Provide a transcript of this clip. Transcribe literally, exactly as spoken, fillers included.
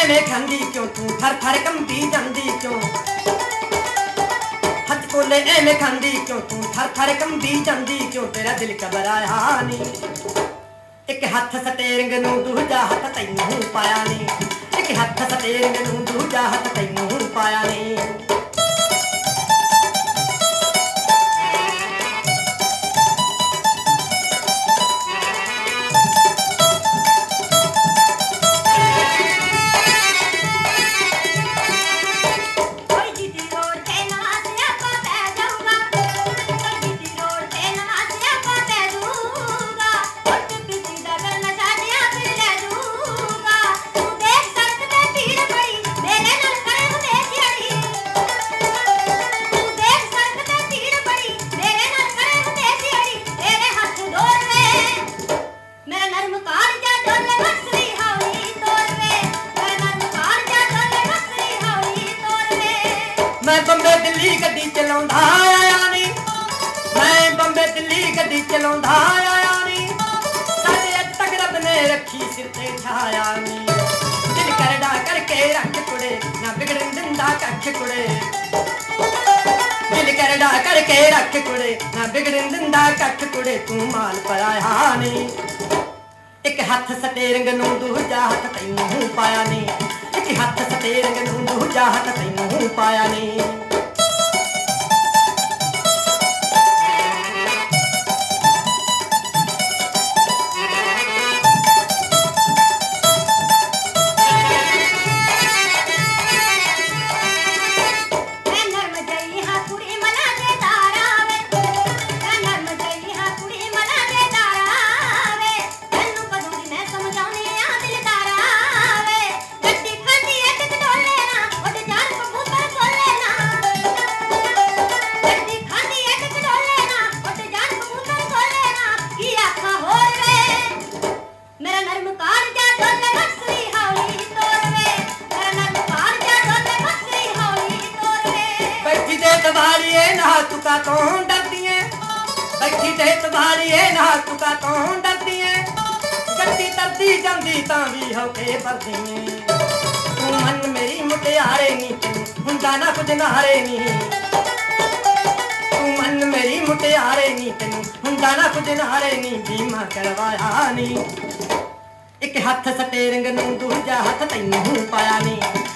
ਐਵੇਂ ਖਾਂਦੀ ਕਿਉਂ ਤੂੰ ਥਰ ਥਰ ਕੰਬੀ ਜਾਂਦੀ ਕਿਉਂ ਹੱਥ ਕੋਲੇ ਐਵੇਂ ਖਾਂਦੀ ਕਿਉਂ ਤੂੰ ਥਰ ਥਰ ਕੰਬੀ ਜਾਂਦੀ ਕਿਉਂ ਤੇਰਾ ਦਿਲ ਘਬਰਾਇਆ ਨੀ ਇੱਕ ਹੱਥ ਸਟੇਰਿੰਗ ਨੂੰ ਦੂਜਾ ਹੱਥ ਤੈਨੂੰ ਪਾਇਆ ਨੀ ਇੱਕ ਹੱਥ ਸਟੇਰਿੰਗ ਨੂੰ ਦੂਜਾ ਹੱਥ ਤੈਨੂੰ ਪਾਇਆ ਨੀ मैं बंबे दिल्ली गड्डी चलाउंदा आया नी मैं बंबे दिल्ली गड्डी चलाउंदा आया नी साडे अज तक रब ने रखी सिर ते छाया नी दिल करदा करके रख कुड़े ना बिगड़न दिंदा कख कुड़े दिल करदा करके रख कुड़े ना बिगड़न दिंदा कख कुड़े तू माल पराया नी एक हाथ सटेरिंग नूं दूजा हथ तैनूं पाया नी एक हाथ सटेरिंग नूं दूजा हथ तैनूं पाया नी तबालिए ना तुका तो डरदी है बैठी ते तबालिए ना तुका तो डरदी है गड्डी तरदी जांदी तां भी होके भरदी है तू मन मेरी मुटियारे नी तू हुंदा ना कुछ नारे नी तू मन मेरी मुटियारे नी तू हुंदा ना कुछ नारे नी बीमा करवाया नी एक हाथ सटेरिंग नूं दूजा हाथ तैनूं पाया नी